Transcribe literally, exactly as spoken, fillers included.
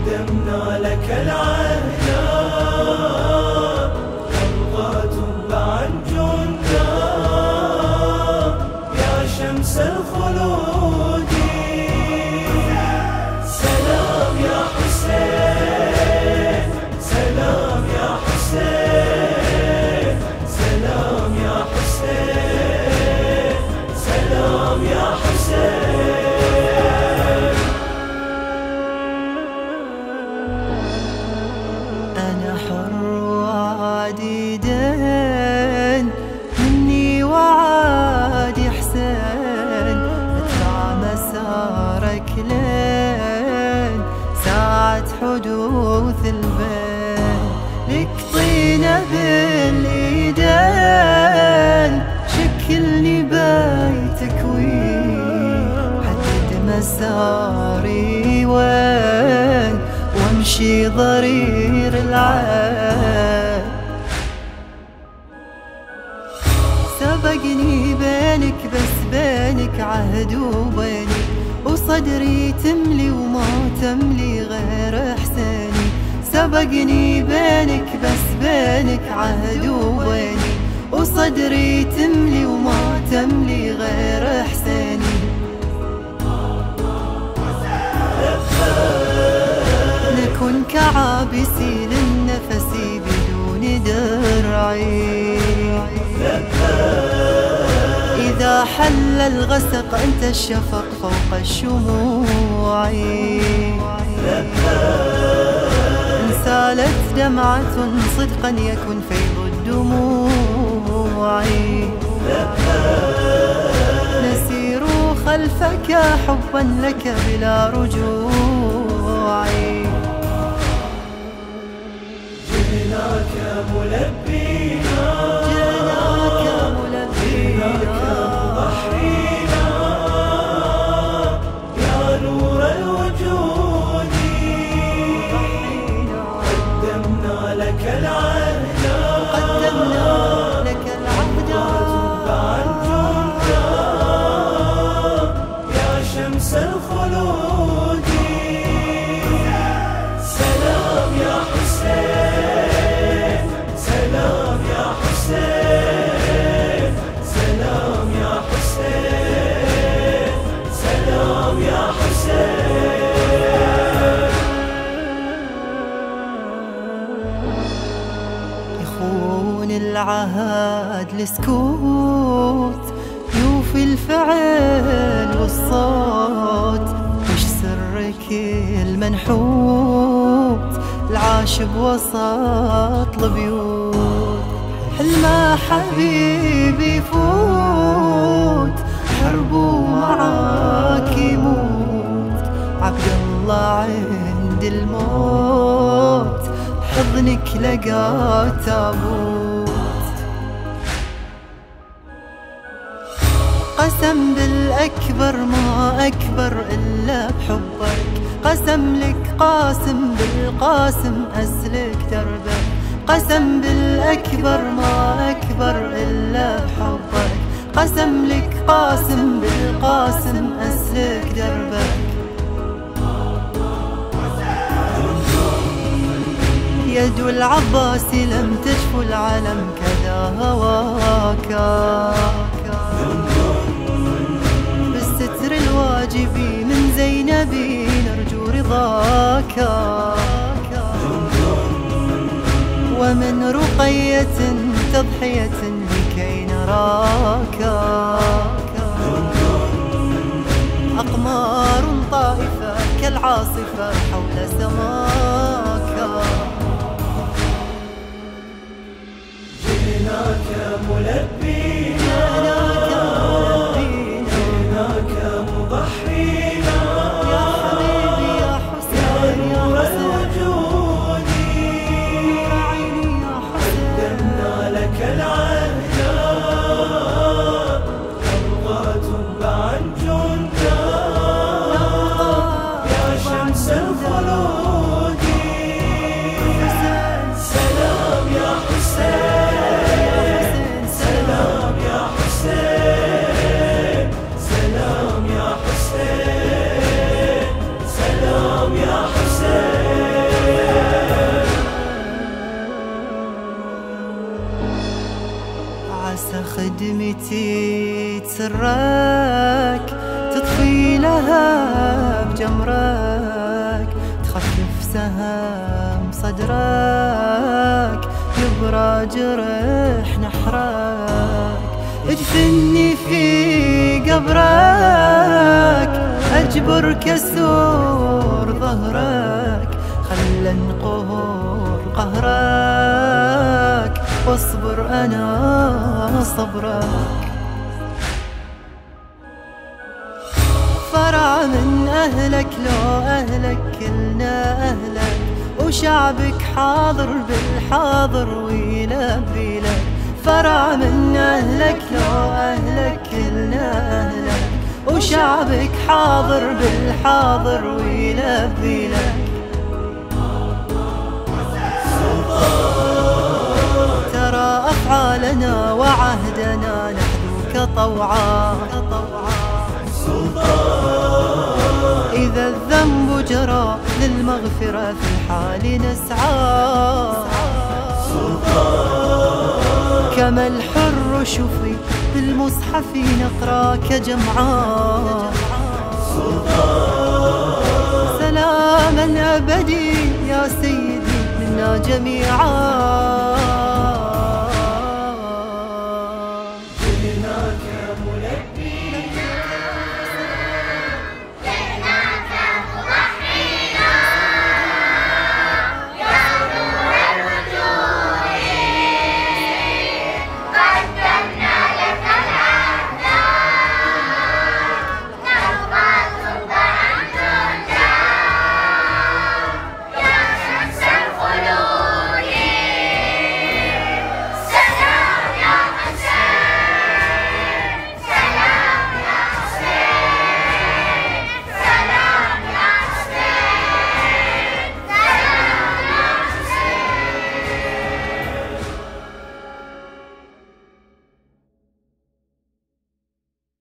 قدمنا لك العهد نبغى تبع جندا يا شمس الخلود. سلام يا حسين سلام يا حسين سلام يا حسين سلام يا حسين. أنا حر وعادي دين مني وعادي حسين، ادفع مسارك لين ساعة حدوث البين، لك طينة بالإيدين شكلني بيتك وين، حدد مساري وين وامشي ضرير العين. سبقني بينك بس بينك عهد وبيني، وصدري تملي وما تملي غير حسيني. سبقني بينك بس بينك عهد وبيني، وصدري تملي وما تملي غير حسيني. نكون كعابسي للنفس بدون درعي، إذا حل الغسق أنت الشفق فوق الشموع. إن سالت دمعة صدقا يكن فيض الدموع. نسير خلفك حبا لك بلا رجوع. جئناك ملبينا جئناك ملبينا مضحينا يا نور الوجود. قدمنا لك العهد قدمنا لك العهد تبع جندا يا شمس الخلود. سلام يا حسين سلام يا حسين سلام يا حسين سلام يا حسين. يخون العهد السكوت، يوفي الفعل والصوت، وش سرك المنحوت العاش بوسط البيوت. حلمه حبيبي يفوت حربه معاك يموت، عبد الله عند الموت حضنك لقى تابوت. قسم بالأكبر ما أكبر إلا بحبك، قسم لك قاسم بالقاسم أسلك دربك. قسم بالأكبر ما أكبر إلا بحبك، قسم لك قاسم بالقاسم أسلك دربك. يد العباس لم تشفو العلم كذا هواك، بالستر الواجب من زينبي نرجو رضاك، ومن رقية تضحية لكي نراك. أقمار طائفة كالعاصفة حول سماك. جئناك ملبينا جئناك مضحينا يا حبيبي يا حسين يا نور الوجود. قدمنا لك العهد نبغى تبع جندا يا شمس الخلود. سلام يا حسين سلام يا حسين سلام يا حسين سلام يا حسين. أمنيتي تسرك تطفي لها بجمرك، تخفف سهم صدرك يبرى جرح نحرك، ادفني في قبرك أجبر كسور ظهرك، خلى قهور قهرك واصبر أنا صبرك. فرع من أهلك لو أهلك كلنا أهلك، وشعبك حاضر بالحاضر ويلبي لك. فرع من أهلك لو أهلك كلنا أهلك، وشعبك حاضر بالحاضر ويلبي لك. ترى أفعالنا وعهدنا نحذوك طوعا، إذا الذنب جرى للمغفرة في الحال نسعى، كما الحر شفي بالمصحف نقراك جمعا. سلاما أبدي يا سيدي منا جميعا.